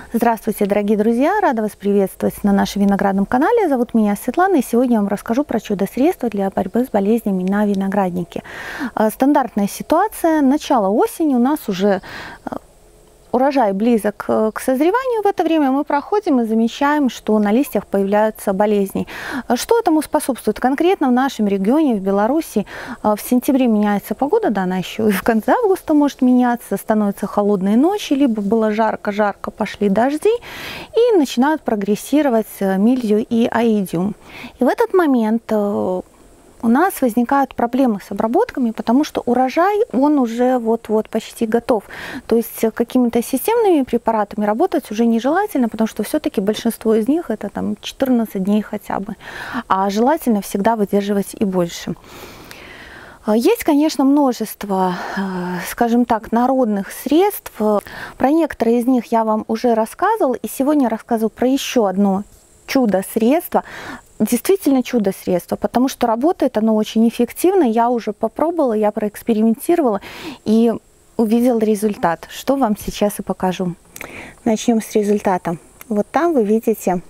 Здравствуйте, дорогие друзья! Рада вас приветствовать на нашем виноградном канале. Зовут меня Светлана, и сегодня я вам расскажу про чудо-средство для борьбы с болезнями на винограднике. Стандартная ситуация. Начало осени, у нас уже урожай близок к созреванию. В это время мы проходим и замечаем, что на листьях появляются болезни. Что этому способствует? Конкретно в нашем регионе, в Беларуси, в сентябре меняется погода, да, она еще и в конце августа может меняться, становятся холодные ночи, либо было жарко-жарко, пошли дожди, и начинают прогрессировать мильдию и оидиум. И в этот момент у нас возникают проблемы с обработками, потому что урожай, он уже вот-вот почти готов. То есть какими-то системными препаратами работать уже нежелательно, потому что все-таки большинство из них это там 14 дней хотя бы. А желательно всегда выдерживать и больше. Есть, конечно, множество, скажем так, народных средств. Про некоторые из них я вам уже рассказывала, и сегодня я рассказываю про еще одно чудо-средство. Действительно чудо-средство, потому что работает оно очень эффективно. Я уже попробовала, я проэкспериментировала и увидела результат, что вам сейчас и покажу. Начнем с результата. Вот там вы видите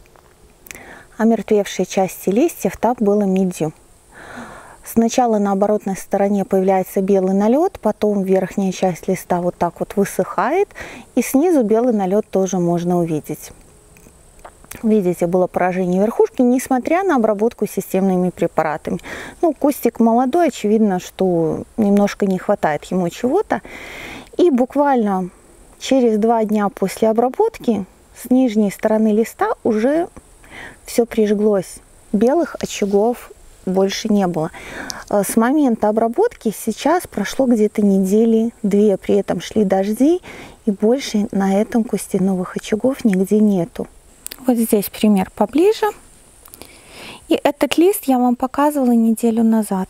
омертвевшие части листьев, там было мильдью. Сначала на оборотной стороне появляется белый налет, потом верхняя часть листа вот так вот высыхает, и снизу белый налет тоже можно увидеть. Видите, было поражение верхушки, несмотря на обработку системными препаратами. Ну, кустик молодой, очевидно, что немножко не хватает ему чего-то. И буквально через 2 дня после обработки с нижней стороны листа уже все прижглось. Белых очагов больше не было. С момента обработки сейчас прошло где-то недели 2, при этом шли дожди, и больше на этом кусте новых очагов нигде нету. Вот здесь пример поближе. И этот лист я вам показывала неделю назад.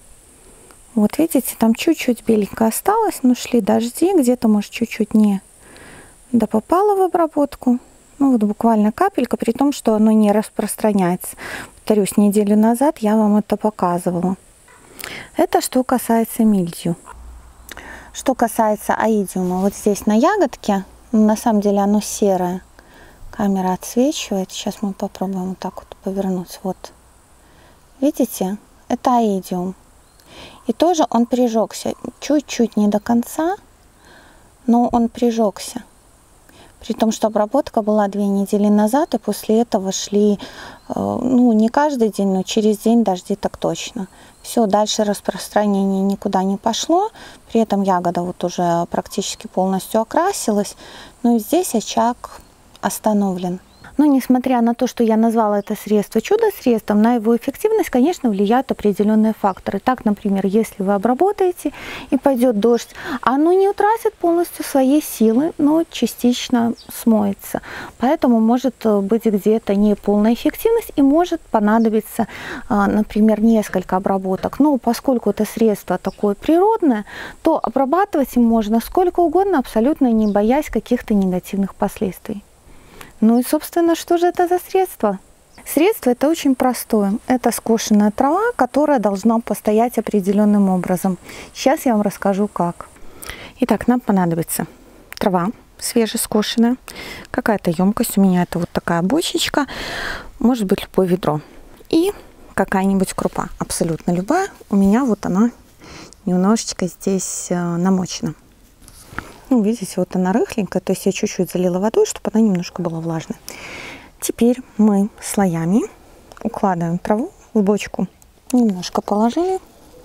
Вот видите, там чуть-чуть беленько осталось, но шли дожди, где-то, может, чуть-чуть не допопало в обработку. Ну вот буквально капелька, при том, что оно не распространяется. Повторюсь, неделю назад я вам это показывала. Это что касается мильдью. Что касается оидиума, вот здесь на ягодке, на самом деле оно серое. Камера отсвечивает. Сейчас мы попробуем вот так вот повернуть. Вот. Видите? Это оидиум. И тоже он прижегся. Чуть-чуть не до конца, но он прижегся. При том, что обработка была 2 недели назад, и после этого шли, ну, не каждый день, но через день дожди так точно. Все, дальше распространение никуда не пошло. При этом ягода вот уже практически полностью окрасилась. Ну и здесь очаг остановлен. Но несмотря на то, что я назвала это средство чудо-средством, на его эффективность, конечно, влияют определенные факторы. Так, например, если вы обработаете и пойдет дождь, оно не утратит полностью своей силы, но частично смоется. Поэтому может быть где-то неполная эффективность и может понадобиться, например, несколько обработок. Но поскольку это средство такое природное, то обрабатывать им можно сколько угодно, абсолютно не боясь каких-то негативных последствий. Ну и, собственно, что же это за средство? Средство это очень простое. Это скошенная трава, которая должна постоять определенным образом. Сейчас я вам расскажу, как. Итак, нам понадобится трава свежескошенная, какая-то емкость. У меня это вот такая бочечка, может быть любое ведро. И какая-нибудь крупа, абсолютно любая. У меня вот она немножечко здесь намочена. Ну, видите, вот она рыхленькая, то есть я чуть-чуть залила водой, чтобы она немножко была влажной. Теперь мы слоями укладываем траву в бочку. Немножко положили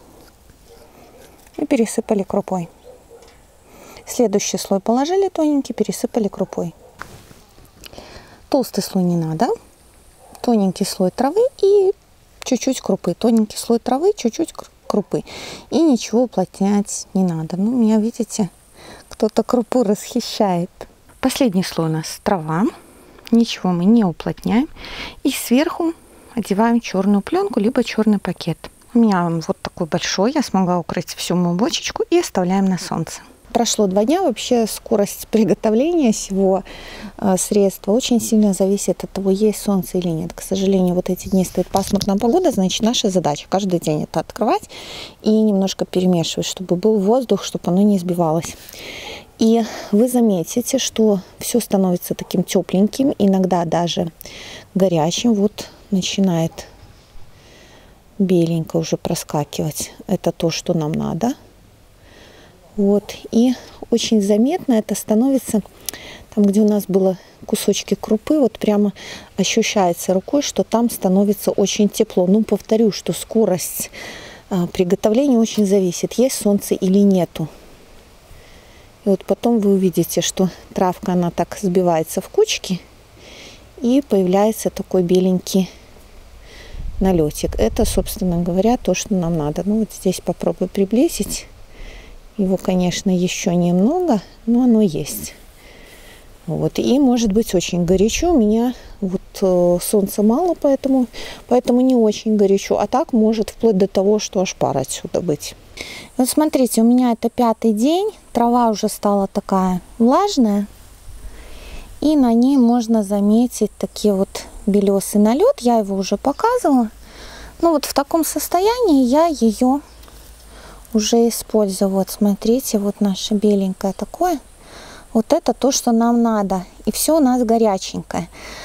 и пересыпали крупой. Следующий слой положили тоненький, пересыпали крупой. Толстый слой не надо. Тоненький слой травы и чуть-чуть крупы. Тоненький слой травы, чуть-чуть крупы. И ничего уплотнять не надо. Ну, у меня, видите, кто-то крупу расхищает. Последний слой у нас трава. Ничего мы не уплотняем. И сверху одеваем черную пленку, либо черный пакет. У меня он вот такой большой. Я смогла укрыть всю мою бочечку и оставляем на солнце. Прошло 2 дня. Вообще скорость приготовления всего средства очень сильно зависит от того, есть солнце или нет. К сожалению, вот эти дни стоит пасмурная погода, значит, наша задача каждый день это открывать и немножко перемешивать, чтобы был воздух, чтобы оно не сбивалось. И вы заметите, что все становится таким тепленьким, иногда даже горячим. Вот начинает беленько уже проскакивать. Это то, что нам надо. Вот. И очень заметно это становится там, где у нас было кусочки крупы, вот прямо ощущается рукой, что там становится очень тепло. Ну, повторю, что скорость приготовления очень зависит, есть солнце или нету. И вот потом вы увидите, что травка, она так сбивается в кучки, и появляется такой беленький налетик. Это, собственно говоря, то, что нам надо. Ну, вот здесь попробую приблизить. Его, конечно, еще немного, но оно есть. Вот. И может быть очень горячо. У меня вот солнца мало, поэтому не очень горячо. А так может вплоть до того, что аж пар отсюда быть. Вот смотрите, у меня это 5-й день. Трава уже стала такая влажная. И на ней можно заметить такие вот белесый налет. Я его уже показывала. Ну вот в таком состоянии я ее уже использую. Вот смотрите, вот наше беленькое такое. Вот это то, что нам надо. И все у нас горяченькое.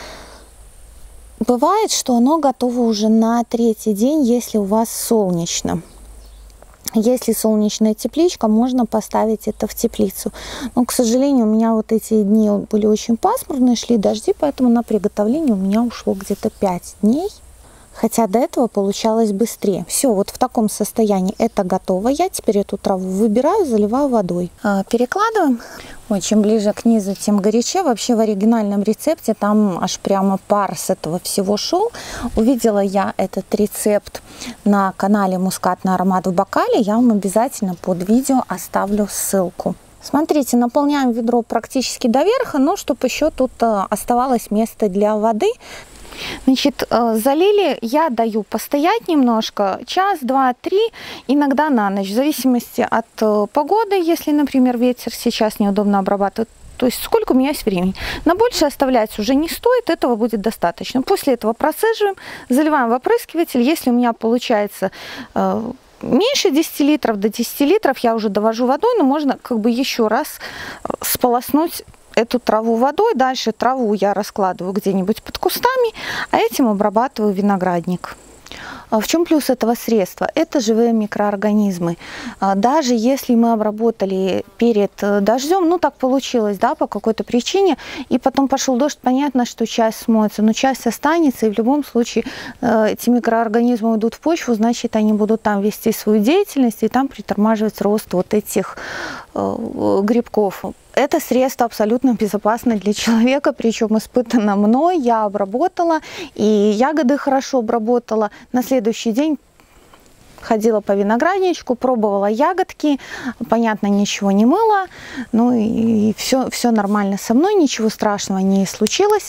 Бывает, что оно готово уже на 3-й день, если у вас солнечно. Если солнечная тепличка, можно поставить это в теплицу. Но, к сожалению, у меня вот эти дни были очень пасмурные, шли дожди, поэтому на приготовление у меня ушло где-то 5 дней. Хотя до этого получалось быстрее. Все, вот в таком состоянии это готово. Я теперь эту траву выбираю, заливаю водой. Перекладываем. Ой, чем ближе к низу, тем горячее. Вообще в оригинальном рецепте там аж прямо пар с этого всего шел. Увидела я этот рецепт на канале «Мускатный аромат в бокале». Я вам обязательно под видео оставлю ссылку. Смотрите, наполняем ведро практически до верха, но чтобы еще тут оставалось место для воды. Значит, залили, я даю постоять немножко, час, два, три, иногда на ночь, в зависимости от погоды, если, например, ветер, сейчас неудобно обрабатывать, то есть сколько у меня есть времени. На больше оставлять уже не стоит, этого будет достаточно. После этого процеживаем, заливаем в опрыскиватель, если у меня получается меньше 10 литров, до 10 литров я уже довожу водой, но можно как бы еще раз сполоснуть эту траву водой. Дальше траву я раскладываю где-нибудь под кустами, а этим обрабатываю виноградник. В чем плюс этого средства? Это живые микроорганизмы. Даже если мы обработали перед дождем, ну так получилось, да, по какой-то причине, и потом пошел дождь, понятно, что часть смоется, но часть останется, и в любом случае эти микроорганизмы уйдут в почву, значит, они будут там вести свою деятельность, и там притормаживать рост вот этих грибков. Это средство абсолютно безопасно для человека, причем испытано мной, я обработала, и ягоды хорошо обработала. На следующий день ходила по виноградничку, пробовала ягодки, понятно, ничего не мыла, ну и все нормально со мной, ничего страшного не случилось.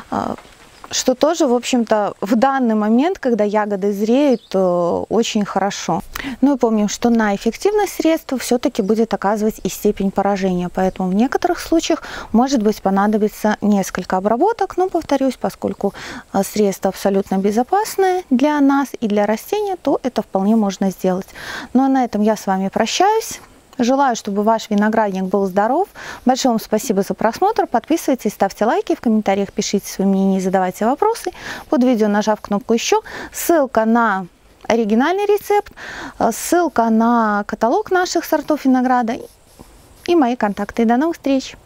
Что тоже, в общем-то, в данный момент, когда ягоды зреют, очень хорошо. Ну и помним, что на эффективность средства все-таки будет оказывать и степень поражения. Поэтому в некоторых случаях, может быть, понадобится несколько обработок. Но, повторюсь, поскольку средство абсолютно безопасное для нас и для растения, то это вполне можно сделать. Ну а на этом я с вами прощаюсь. Желаю, чтобы ваш виноградник был здоров. Большое вам спасибо за просмотр. Подписывайтесь, ставьте лайки, в комментариях пишите свои мнения, задавайте вопросы. Под видео нажав кнопку «Еще». Ссылка на оригинальный рецепт, ссылка на каталог наших сортов винограда и мои контакты. До новых встреч!